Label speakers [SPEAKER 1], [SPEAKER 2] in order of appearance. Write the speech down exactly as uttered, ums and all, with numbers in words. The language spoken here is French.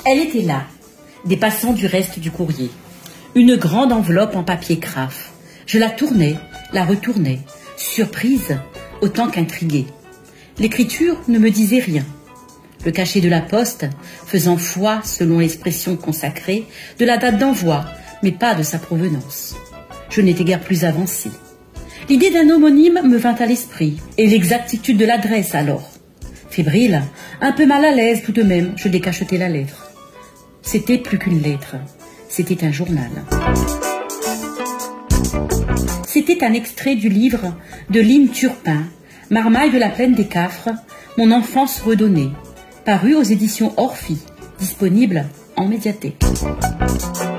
[SPEAKER 1] Elle était là, dépassant du reste du courrier. Une grande enveloppe en papier craft. Je la tournais, la retournais, surprise autant qu'intriguée. L'écriture ne me disait rien. Le cachet de la poste, faisant foi, selon l'expression consacrée, de la date d'envoi, mais pas de sa provenance. Je n'étais guère plus avancée. L'idée d'un homonyme me vint à l'esprit, et l'exactitude de l'adresse alors. Fébrile, un peu mal à l'aise tout de même, je décachetai la lettre. C'était plus qu'une lettre, c'était un journal. C'était un extrait du livre de Lynn Turpin, Marmaille de la plaine des Cafres, mon enfance redonnée, paru aux éditions Orphie, disponible en médiathèque.